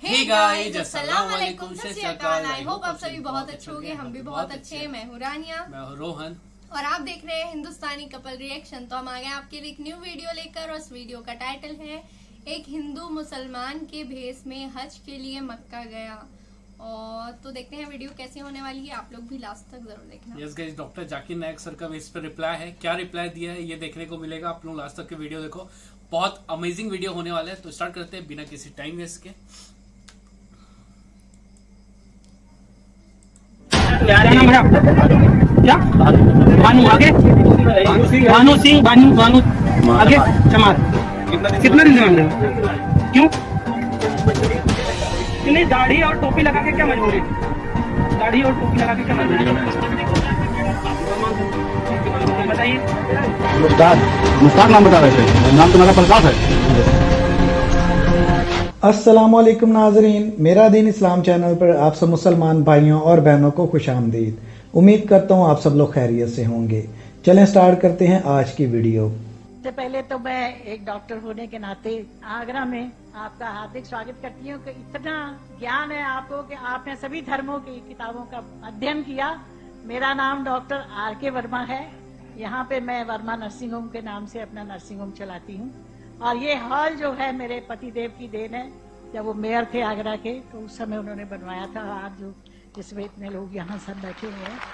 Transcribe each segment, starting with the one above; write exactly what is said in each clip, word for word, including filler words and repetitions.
Hey guys, अस्सलाम वालेकुम, सत श्री अकाल। आई होप आप सभी बहुत अच्छे होंगे। हम भी बहुत अच्छे हैं। मैं हूँ रानिया, मैं हूँ रोहन और आप देख रहे हैं हिंदुस्तानी कपल रिएक्शन। तो हम आ गए आपके लिए एक न्यू वीडियो लेकर, और इस वीडियो का टाइटल है एक हिंदू मुसलमान के भेष में हज के लिए मक्का गया। और तो देखते हैं वीडियो कैसी होने वाली है, आप लोग भी लास्ट तक जरूर देखना। Yes guys, doctor Zakir Naik sir का इस पर रिप्लाई है, क्या रिप्लाई दिया है ये देखने को मिलेगा। आप लोग लास्ट तक के वीडियो देखो, बहुत अमेजिंग वीडियो होने वाला है। तो स्टार्ट करते हैं बिना किसी टाइम वेस्ट के। क्या नाम है आपका? क्या भानु? आगे भानु सिंह, भानु भानु आगे चमार। कितना दिन से मांग रहे हो? क्यों? नहीं, दाढ़ी और टोपी लगा के क्या मजबूरी? दाढ़ी और टोपी लगा के क्या मजबूरी बताइए। मुस्ताक नाम बता रहे थे, नाम तुम्हारा प्रकाश है। अस्सलामुअलैकुम नाजरीन, मेरा दीन इस्लाम चैनल पर आप सब मुसलमान भाइयों और बहनों को खुशामदीद। उम्मीद करता हूँ आप सब लोग खैरियत से होंगे। चलें स्टार्ट करते हैं आज की वीडियो। सबसे पहले तो मैं एक डॉक्टर होने के नाते आगरा में आपका हार्दिक स्वागत करती हूँ कि इतना ज्ञान है आपको कि आपने सभी धर्मों की किताबों का अध्ययन किया। मेरा नाम डॉक्टर आर के वर्मा है। यहाँ पे मैं वर्मा नर्सिंग होम के नाम से अपना नर्सिंग होम चलाती हूँ। और ये हॉल जो है मेरे पतिदेव की देन है। जब वो मेयर थे आगरा के तो उस समय उन्होंने बनवाया था। आज जो जिसमें इतने लोग यहाँ सब बैठे हुए हैं।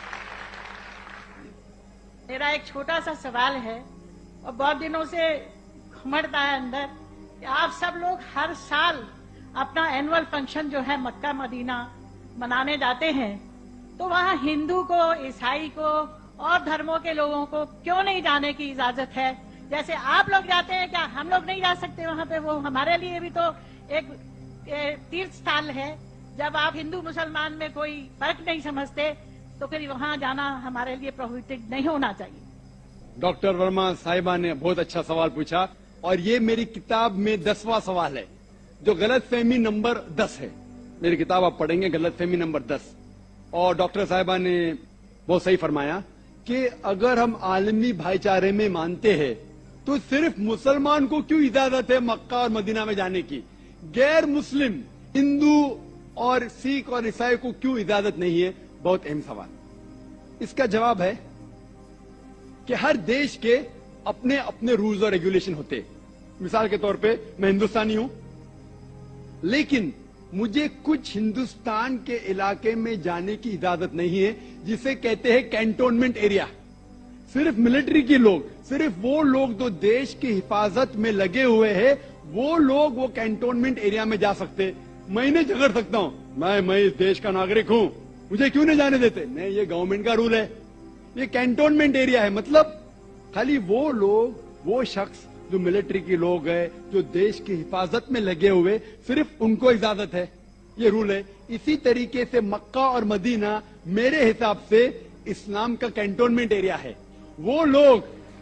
मेरा एक छोटा सा सवाल है और बहुत दिनों से घुमड़ता है अंदर कि आप सब लोग हर साल अपना एनुअल फंक्शन जो है मक्का मदीना मनाने जाते हैं, तो वहाँ हिंदू को, ईसाई को और धर्मों के लोगों को क्यों नहीं जाने की इजाजत है? जैसे आप लोग जाते हैं, क्या हम लोग नहीं जा सकते वहाँ पे? वो हमारे लिए भी तो एक तीर्थ स्थल है। जब आप हिंदू मुसलमान में कोई फर्क नहीं समझते तो फिर वहाँ जाना हमारे लिए प्रोहिबिटेड नहीं होना चाहिए। डॉक्टर वर्मा साहिबा ने बहुत अच्छा सवाल पूछा, और ये मेरी किताब में दसवां सवाल है जो गलतफहमी नंबर दस है। मेरी किताब आप पढ़ेंगे, गलतफहमी नंबर दस। और डॉक्टर साहिबा ने बहुत सही फरमाया कि अगर हम आलमी भाईचारे में मानते हैं तो सिर्फ मुसलमान को क्यों इजाजत है मक्का और मदीना में जाने की, गैर मुस्लिम हिंदू और सिख और ईसाई को क्यों इजाजत नहीं है? बहुत अहम सवाल। इसका जवाब है कि हर देश के अपने अपने रूल्स और रेगुलेशन होते। मिसाल के तौर पे मैं हिंदुस्तानी हूं, लेकिन मुझे कुछ हिंदुस्तान के इलाके में जाने की इजाजत नहीं है जिसे कहते हैं कैंटोनमेंट एरिया। सिर्फ मिलिट्री के लोग, सिर्फ वो लोग जो देश की हिफाजत में लगे हुए हैं, वो लोग वो कैंटोनमेंट एरिया में जा सकते। मैं इन्हें झगड़ सकता हूं, मैं मैं इस देश का नागरिक हूं, मुझे क्यों नहीं जाने देते? नहीं, ये गवर्नमेंट का रूल है। ये कैंटोनमेंट एरिया है, मतलब खाली वो लोग, वो शख्स जो मिलिट्री के लोग हैं, जो देश की हिफाजत में लगे हुए, सिर्फ उनको इजाजत है। ये रूल है। इसी तरीके से मक्का और मदीना मेरे हिसाब से इस्लाम का कैंटोनमेंट एरिया है। वो लोग,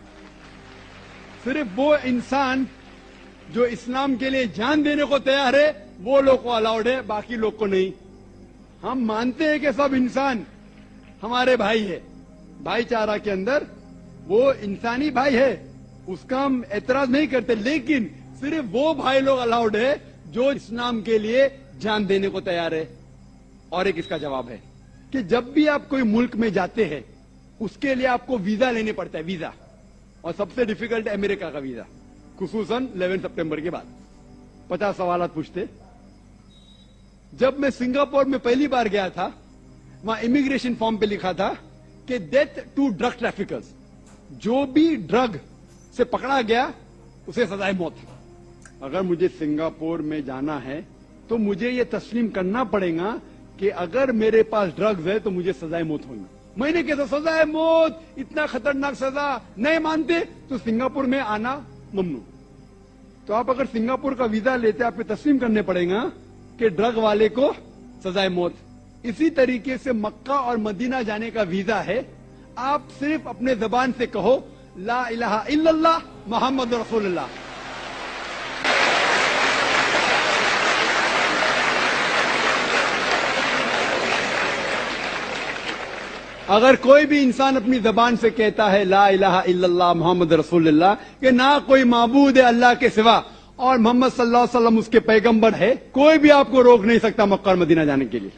सिर्फ वो इंसान जो इस्लाम के लिए जान देने को तैयार है, वो लोग को अलाउड है, बाकी लोग को नहीं। हम मानते हैं कि सब इंसान हमारे भाई है, भाईचारा के अंदर वो इंसानी भाई है, उसका हम एतराज नहीं करते, लेकिन सिर्फ वो भाई लोग अलाउड है जो इस्लाम के लिए जान देने को तैयार है। और एक इसका जवाब है कि जब भी आप कोई मुल्क में जाते हैं उसके लिए आपको वीजा लेने पड़ता है, वीजा। और सबसे डिफिकल्ट है अमेरिका का वीजा, खुसूसन ग्यारह सितंबर के बाद। पचास सवाल पूछते। जब मैं सिंगापुर में पहली बार गया था, वहां इमिग्रेशन फॉर्म पे लिखा था कि डेथ टू ड्रग ट्रैफिकर्स, जो भी ड्रग से पकड़ा गया उसे सजाए मौत। अगर मुझे सिंगापुर में जाना है तो मुझे ये तस्लीम करना पड़ेगा कि अगर मेरे पास ड्रग्स है तो मुझे सजाए मौत होगी। मैंने कहता सजाए मौत, इतना खतरनाक सजा, नहीं मानते तो सिंगापुर में आना ममनू। तो आप अगर सिंगापुर का वीजा लेते, आपको तस्लीम करने पड़ेगा कि ड्रग वाले को सजाए मौत। इसी तरीके से मक्का और मदीना जाने का वीजा है। आप सिर्फ अपने जबान से कहो ला इलाहा इल्लल्लाह मोहम्मद रसूलुल्लाह। अगर कोई भी इंसान अपनी जबान से कहता है ला इलाहा इल्लल्लाह मोहम्मद रसूलुल्लाह, कि ना कोई माबूद है अल्लाह के सिवा, और मोहम्मद सल्लल्लाहु अलैहि वसल्लम उसके पैगंबर है। कोई भी आपको रोक नहीं सकता मक्का और मदीना जाने के लिए।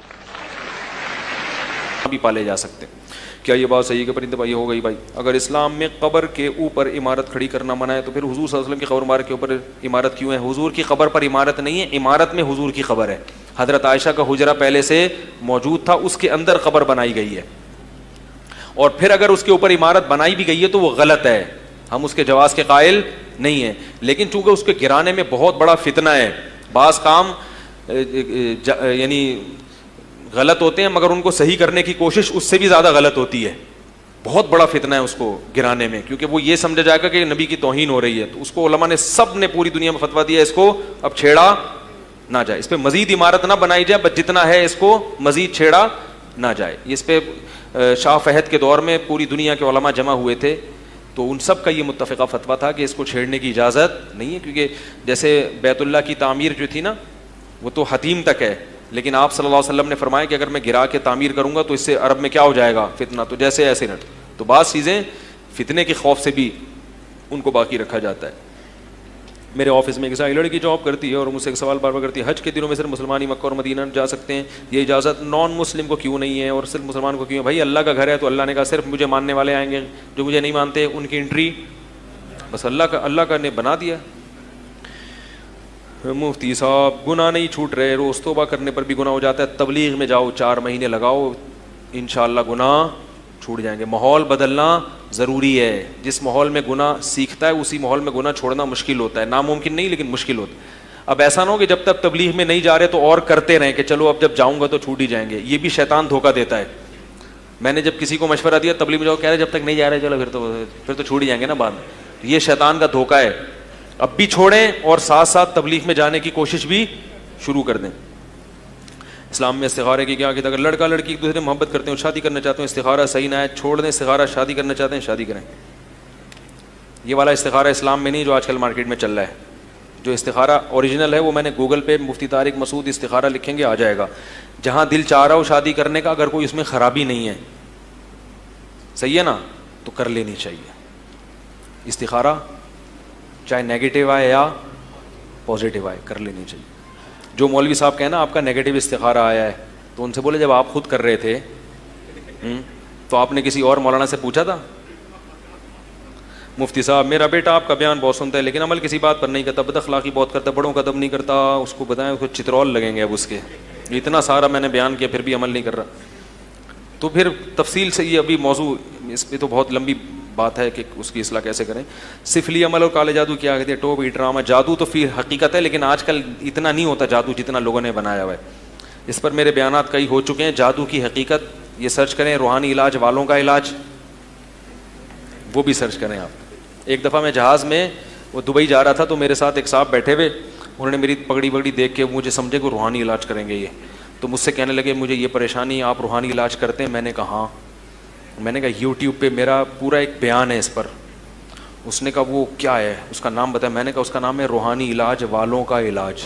भी पाले जा सकते हैं। क्या ये बात सही है कि परिंदे भाई हो गई भाई? अगर इस्लाम में कब्र के ऊपर इमारत खड़ी करना मना है तो फिर हुजूर सल्लल्लाहु अलैहि वसल्लम की कब्र मुबारक के ऊपर इमारत क्यों है? हुजूर की कब्र पर इमारत नहीं है, इमारत में हुजूर की कब्र है। हजरत आयशा का हुजरा पहले से मौजूद था, उसके अंदर कब्र बनाई गई है। और फिर अगर उसके ऊपर इमारत बनाई भी गई है तो वो गलत है, हम उसके जवाज के कायल नहीं है। लेकिन चूंकि उसके गिराने में बहुत बड़ा फितना है, बास काम यानी गलत होते हैं मगर उनको सही करने की कोशिश उससे भी ज्यादा गलत होती है। बहुत बड़ा फितना है उसको गिराने में, क्योंकि वो ये समझा जाएगा कि नबी की तौहीन हो रही है। तो उसको उलमा ने सब ने पूरी दुनिया में फतवा दिया इसको अब छेड़ा ना जाए, इस पे मजीद इमारत ना बनाई जाए, बस जितना है इसको मजीद छेड़ा ना जाए। इस पे शाह फहद के दौर में पूरी दुनिया के उलमा जमा हुए थे, तो उन सब का ये मुत्तफ़िक़ा फतवा था कि इसको छेड़ने की इजाज़त नहीं है। क्योंकि जैसे बैतुल्लाह की तामीर जो थी ना वो तो हतीम तक है, लेकिन आप सल्लल्लाहु अलैहि वसल्लम ने फरमाया कि अगर मैं गिरा के तामीर करूंगा तो इससे अरब में क्या हो जाएगा? फितना। तो जैसे ऐसे न, तो बात चीज़ें फितने के खौफ से भी उनको बाकी रखा जाता है। मेरे ऑफिस में एक ईसाई लड़की जॉब करती है और मुझसे एक सवाल बार बार करती है, हज के दिनों में सिर्फ मुसलमान ही मक्का और मदीना जा सकते हैं, ये इजाज़त नॉन मुस्लिम को क्यों नहीं है और सिर्फ मुसलमान को क्यों है? भाई अल्लाह का घर है तो अल्लाह ने कहा सिर्फ मुझे मानने वाले आएंगे, जो मुझे नहीं मानते उनकी एंट्री बस अल्लाह का अल्लाह का ने बना दिया। मुफ्ती साहब गुनाह नहीं छूट रहे, रोज़ तौबा करने पर भी गुनाह हो जाता है। तबलीग में जाओ, चार महीने लगाओ, इंशाअल्लाह गुनाह छूट जाएंगे। माहौल बदलना ज़रूरी है। जिस माहौल में गुनाह सीखता है उसी माहौल में गुनाह छोड़ना मुश्किल होता है, नामुमकिन नहीं लेकिन मुश्किल होता है। अब ऐसा ना हो कि जब तक तबलीग में नहीं जा रहे तो और करते रहें कि चलो अब जब जाऊँगा तो छूट ही जाएंगे। ये भी शैतान धोखा देता है। मैंने जब किसी को मशवरा दिया तबलीग में जाओ, कह रहे जब तक नहीं जा रहे चलो फिर तो फिर तो छूट ही जाएंगे ना बाद में। ये शैतान का धोखा है। अब भी छोड़ें और साथ साथ तबलीग में जाने की कोशिश भी शुरू कर दें। इस्लाम में इस्तिखारे की क्या कहता है? अगर लड़का लड़की एक दूसरे मोहब्बत करते हैं, शादी करना चाहते हैं, इस्तिखारा सही ना है, छोड़ दें इस्तिखारा, शादी करना चाहते हैं शादी करें। ये वाला इस्तिखारा इस्लाम में नहीं जो आजकल मार्केट में चल रहा है। जो इस्तिखारा ओरिजिनल है वो मैंने गूगल पे मुफ्ती तारिक मसूद इस्तिखारा लिखेंगे आ जाएगा। जहाँ दिल चाह रहा हो शादी करने का, अगर कोई उसमें खराबी नहीं है, सही है ना, तो कर लेनी चाहिए इस्तिखारा, चाहे नेगेटिव आए या पॉजिटिव आए, कर लेनी चाहिए। जो मौलवी साहब कहना आपका नेगेटिव इस्तिखारा आया है, तो उनसे बोले जब आप खुद कर रहे थे हुँ? तो आपने किसी और मौलाना से पूछा था? मुफ्ती साहब मेरा बेटा आपका बयान बहुत सुनता है लेकिन अमल किसी बात पर नहीं करता, बदअखलाकी बहुत करता, बड़ों का अदब नहीं करता, उसको बताएं उसको चित्रौल लगेंगे अब उसके, इतना सारा मैंने बयान किया फिर भी अमल नहीं कर रहा। तो फिर तफसील से ये अभी मौजू, इस पर तो बहुत लंबी बात है कि उसकी इस्लाह कैसे करें। सिफली अमल और काले जादू क्या कहते हैं? टोप ड्रामा जादू तो फिर हकीकत है, लेकिन आजकल इतना नहीं होता जादू जितना लोगों ने बनाया हुआ है। इस पर मेरे बयानात कई हो चुके हैं। जादू की हकीकत ये सर्च करें, रूहानी इलाज, वालों का इलाज, वो भी सर्च करें आप। एक दफ़ा मैं जहाज़ में वो दुबई जा रहा था तो मेरे साथ एक साहब बैठे हुए, उन्होंने मेरी पगड़ी पगड़ी देख के मुझे समझे कि रूहानी इलाज करेंगे ये, तो मुझसे कहने लगे मुझे ये परेशानी, आप रूहानी इलाज करते हैं? मैंने कहा हाँ। मैंने कहा यूट्यूब पे मेरा पूरा एक बयान है इस पर। उसने कहा वो क्या है, उसका नाम बताया? मैंने कहा उसका नाम है रूहानी इलाज, वालों का इलाज।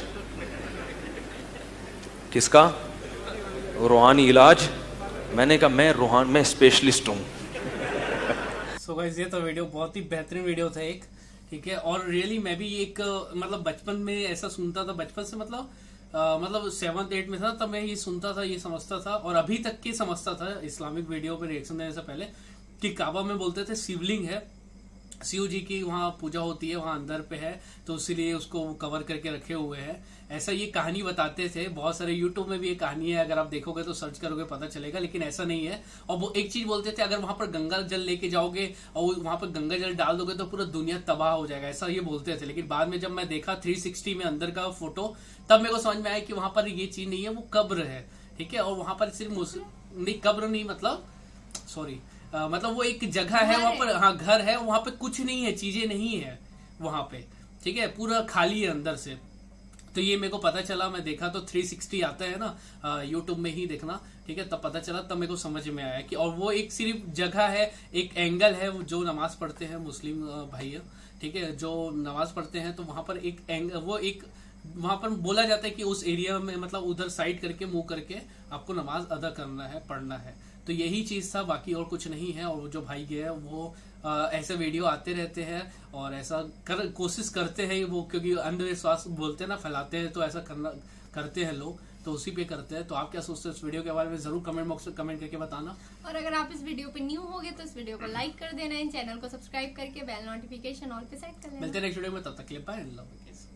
किसका? रूहानी इलाज। मैंने कहा मैं रूहान मैं स्पेशलिस्ट हूँ। सो गाइस ये तो वीडियो बहुत ही बेहतरीन वीडियो था एक, ठीक है। और रियली मैं भी एक मतलब बचपन में ऐसा सुनता था, बचपन से मतलब आ, मतलब सेवन्थ एट में था तब मैं ये सुनता था, ये समझता था और अभी तक के समझता था इस्लामिक वीडियो पे रिएक्शन देने से पहले कि काबा में बोलते थे शिवलिंग है, शिव जी की वहाँ पूजा होती है, वहाँ अंदर पे है तो इसीलिए उसको कवर करके रखे हुए हैं। ऐसा ये कहानी बताते थे। बहुत सारे यूट्यूब में भी ये कहानी है, अगर आप देखोगे तो सर्च करोगे पता चलेगा, लेकिन ऐसा नहीं है। और वो एक चीज बोलते थे, अगर वहां पर गंगा जल लेके जाओगे और वहां पर गंगा जल डाल दोगे तो पूरा दुनिया तबाह हो जाएगा, ऐसा ये बोलते थे। लेकिन बाद में जब मैं देखा थ्री सिक्सटी में अंदर का फोटो, तब मेरे को समझ में आया कि वहां पर ये चीज नहीं है, वो कब्र है, ठीक है। और वहां पर सिर्फ नहीं, कब्र नहीं मतलब सॉरी आ, मतलब वो एक जगह है वहां पर, हाँ घर है, वहां पे कुछ नहीं है, चीजें नहीं है वहां पे, ठीक है, पूरा खाली है अंदर से। तो ये मेरे को पता चला, मैं देखा तो थ्री सिक्सटी आता है ना यूट्यूब में ही देखना, ठीक है, तब पता चला, तब मेरे को समझ में आया कि और वो एक सिर्फ जगह है, एक एंगल है, जो नमाज पढ़ते हैं मुस्लिम भाई, ठीक है, जो नमाज पढ़ते हैं तो वहां पर एक एंगल, वो एक वहां पर बोला जाता है कि उस एरिया में मतलब उधर साइड करके मुंह करके आपको नमाज अदा करना है, पढ़ना है। तो यही चीज था, बाकी और कुछ नहीं है। और जो भाई गए वो आ, ऐसे वीडियो आते रहते हैं और ऐसा कर कोशिश करते हैं वो, क्योंकि अंधविश्वास बोलते हैं ना, फैलाते हैं, तो ऐसा करना करते हैं लोग, तो उसी पे करते हैं। तो आप क्या सोचते हैं इस वीडियो के बारे में, जरूर कमेंट बॉक्स में कमेंट करके बताना। और अगर आप इस वीडियो पे न्यू होगे तो इस वीडियो को लाइक कर देना, इन चैनल को सब्सक्राइब करके बेल नोटिफिकेशन ऑल पे सेट कर लेना। मिलते हैं नेक्स्ट वीडियो में, तब तक के लिए बाय।